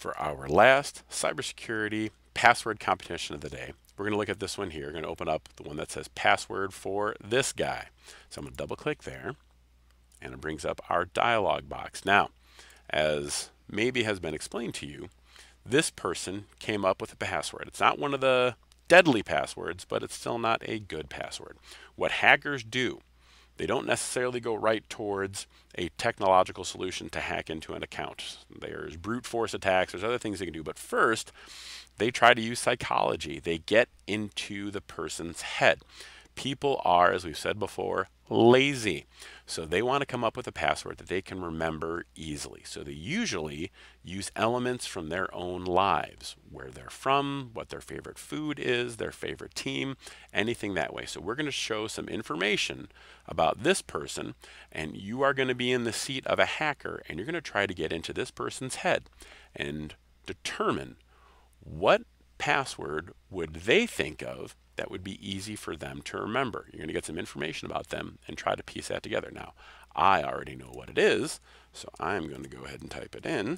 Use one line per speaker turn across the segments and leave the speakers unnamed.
For our last cybersecurity password competition of the day, we're going to look at this one here. We're going to open up the one that says password for this guy. So I'm going to double click there, and it brings up our dialog box. Now, as maybe has been explained to you, this person came up with a password. It's not one of the deadly passwords, but it's still not a good password. What hackers do, they don't necessarily go right towards a technological solution to hack into an account. There's brute force attacks, there's other things they can do, but first, they try to use psychology. They get into the person's head. People are, as we've said before, lazy. So they want to come up with a password that they can remember easily. So they usually use elements from their own lives, where they're from, what their favorite food is, their favorite team, anything that way. So we're going to show some information about this person, and you are going to be in the seat of a hacker, and you're going to try to get into this person's head and determine what password would they think of that would be easy for them to remember. You're going to get some information about them and try to piece that together. Now, I already know what it is, so I'm going to go ahead and type it in.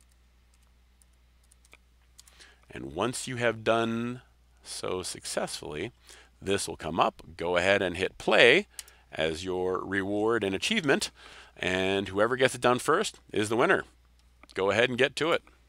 And once you have done so successfully, this will come up. Go ahead and hit play as your reward and achievement, and whoever gets it done first is the winner. Go ahead and get to it.